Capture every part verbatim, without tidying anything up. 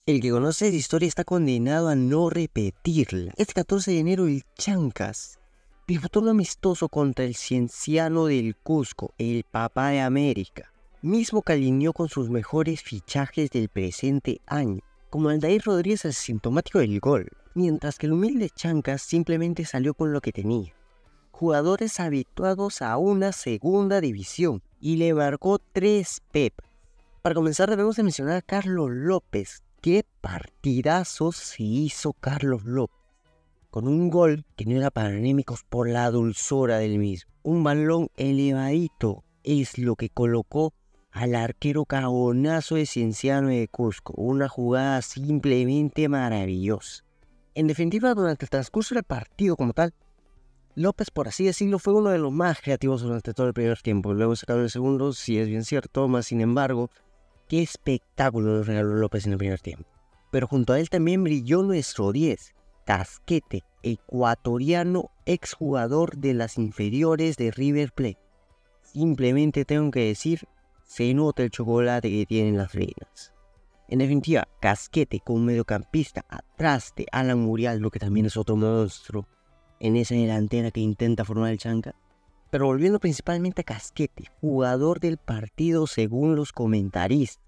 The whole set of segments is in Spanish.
El que conoce esa historia está condenado a no repetirla. Este catorce de enero el Chancas disputó un amistoso contra el Cienciano del Cusco, el papá de América, mismo que alineó con sus mejores fichajes del presente año, como Aldair Rodríguez el sintomático del gol, mientras que el humilde Chancas simplemente salió con lo que tenía. Jugadores habituados a una segunda división, y le marcó tres pepas. Para comenzar debemos de mencionar a Carlos López. ¡Qué partidazos se hizo Carlos López! Con un gol que no era para anémicos por la dulzura del mismo. Un balón elevadito es lo que colocó al arquero cagonazo de Cienciano de Cusco. Una jugada simplemente maravillosa. En definitiva, durante el transcurso del partido como tal, López, por así decirlo, fue uno de los más creativos durante todo el primer tiempo. Luego sacaron el segundo, sí es bien cierto, más sin embargo, qué espectáculo nos regaló López en el primer tiempo. Pero junto a él también brilló nuestro diez, Casquete, ecuatoriano, exjugador de las inferiores de River Plate. Simplemente tengo que decir, se nota el chocolate que tienen las venas. En definitiva, Casquete como mediocampista atrás de Alan Murialdo, que también es otro monstruo en esa delantera que intenta formar el Chanca. Pero volviendo principalmente a Casquete, jugador del partido según los comentaristas.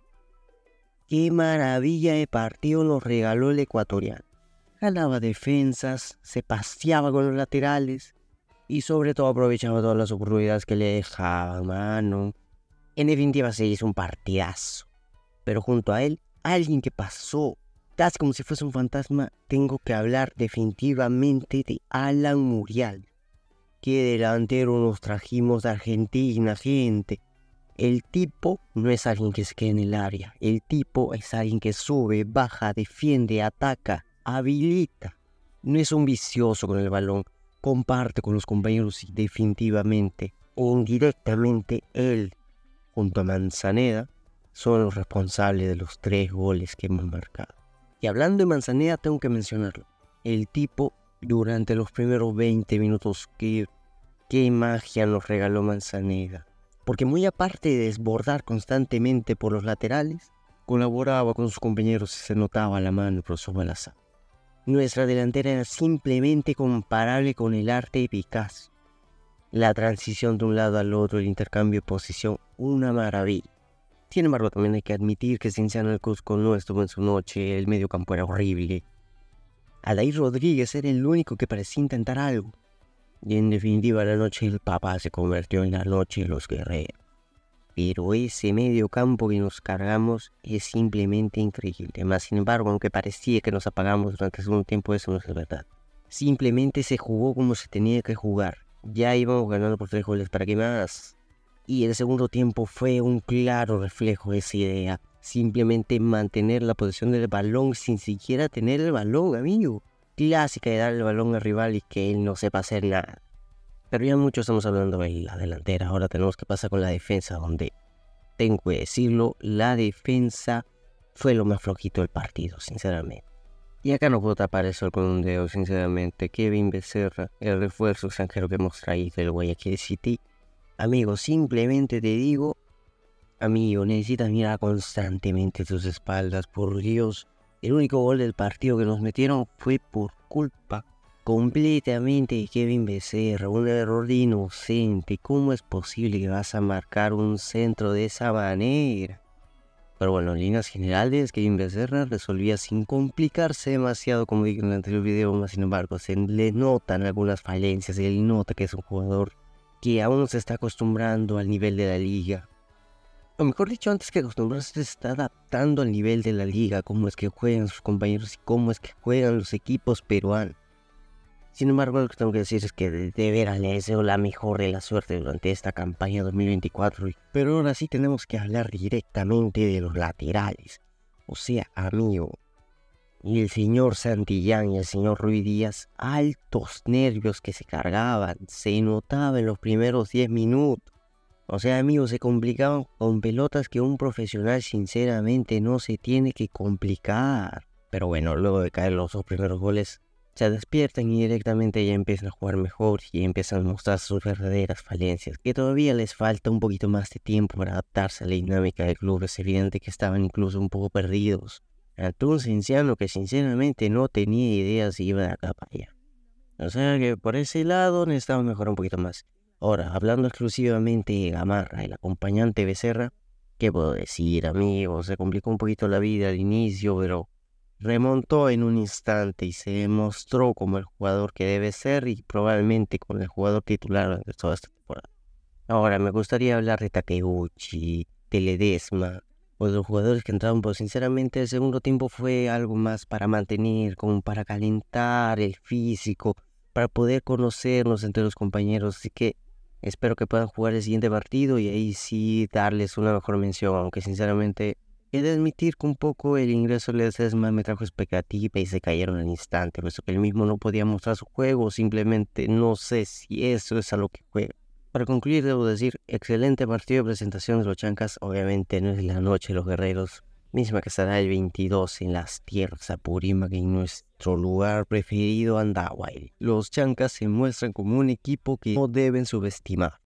Qué maravilla de partido nos regaló el ecuatoriano. Ganaba defensas, se paseaba con los laterales y sobre todo aprovechaba todas las oportunidades que le dejaban, mano. En definitiva se hizo un partidazo. Pero junto a él, alguien que pasó casi como si fuese un fantasma, tengo que hablar definitivamente de Alan Murialdo. Qué delantero nos trajimos de Argentina, gente. El tipo no es alguien que se quede en el área. El tipo es alguien que sube, baja, defiende, ataca, habilita. No es un vicioso con el balón. Comparte con los compañeros y definitivamente, indirectamente, él, junto a Manzaneda, son los responsables de los tres goles que hemos marcado. Y hablando de Manzaneda, tengo que mencionarlo. El tipo, durante los primeros veinte minutos, qué, qué magia nos regaló Manzaneda. Porque muy aparte de desbordar constantemente por los laterales, colaboraba con sus compañeros y se notaba la mano por su balaza. Nuestra delantera era simplemente comparable con el arte de Picasso. La transición de un lado al otro, el intercambio de posición, una maravilla. Sin embargo, también hay que admitir que Cienciano del Cusco no estuvo en su noche, el medio campo era horrible. Aldair Rodríguez era el único que parecía intentar algo. Y en definitiva, la noche del papá se convirtió en la noche de los guerreros. Pero ese medio campo que nos cargamos es simplemente increíble. Más sin embargo, aunque parecía que nos apagamos durante el segundo tiempo, eso no es verdad. Simplemente se jugó como se tenía que jugar. Ya íbamos ganando por tres goles, ¿para qué más? Y el segundo tiempo fue un claro reflejo de esa idea. Simplemente mantener la posición del balón sin siquiera tener el balón, amigo. Clásica de dar el balón al rival y que él no sepa hacer nada. Pero ya mucho estamos hablando de la delantera. Ahora tenemos que pasar con la defensa, donde, tengo que decirlo, la defensa fue lo más flojito del partido, sinceramente. Y acá no puedo tapar el sol con un dedo, sinceramente. Kevin Becerra, el refuerzo extranjero que hemos traído del Guayaquil City. Amigo, simplemente te digo, amigo, necesitas mirar constantemente tus espaldas, por Dios. El único gol del partido que nos metieron fue por culpa completamente de Kevin Becerra, un error de inocente. ¿Cómo es posible que vas a marcar un centro de esa manera? Pero bueno, en líneas generales, Kevin Becerra resolvía sin complicarse demasiado, como dije en el anterior video, más sin embargo, se le notan algunas falencias, se le nota que es un jugador que aún se está acostumbrando al nivel de la liga. O mejor dicho, antes que acostumbrarse, se está adaptando al nivel de la liga, cómo es que juegan sus compañeros y cómo es que juegan los equipos peruanos. Sin embargo, lo que tengo que decir es que de, de veras le deseo la mejor de la suerte durante esta campaña dos mil veinticuatro. Pero ahora sí tenemos que hablar directamente de los laterales. O sea, amigo, y el señor Santillán y el señor Ruiz Díaz, altos nervios que se cargaban, se notaba en los primeros diez minutos. O sea, amigos, se complicaban con pelotas que un profesional sinceramente no se tiene que complicar. Pero bueno, luego de caer los dos primeros goles, se despiertan y directamente ya empiezan a jugar mejor y empiezan a mostrar sus verdaderas falencias, que todavía les falta un poquito más de tiempo para adaptarse a la dinámica del club. Es evidente que estaban incluso un poco perdidos. ante un Cienciano que sinceramente no tenía idea si iba de acá para allá. O sea que por ese lado necesitamos mejorar un poquito más. Ahora, hablando exclusivamente de Gamarra, el acompañante Becerra, ¿qué puedo decir, amigo? Se complicó un poquito la vida al inicio, pero remontó en un instante y se demostró como el jugador que debe ser y probablemente con el jugador titular durante toda esta temporada. Ahora, me gustaría hablar de Takeuchi, de Ledesma, o de los jugadores que entraron, pero sinceramente el segundo tiempo fue algo más para mantener, como para calentar el físico, para poder conocernos entre los compañeros. Así que espero que puedan jugar el siguiente partido y ahí sí darles una mejor mención, aunque sinceramente he de admitir que un poco el ingreso de Ledesma me trajo expectativa y se cayeron al instante, puesto que él mismo no podía mostrar su juego, simplemente no sé si eso es a lo que juega. Para concluir, debo decir, excelente partido de presentación de los Chancas. Obviamente no es la noche de los guerreros, misma que estará el veintidós en las tierras Apurímac, en nuestro lugar preferido, Andahuayl. Los Chancas se muestran como un equipo que no deben subestimar.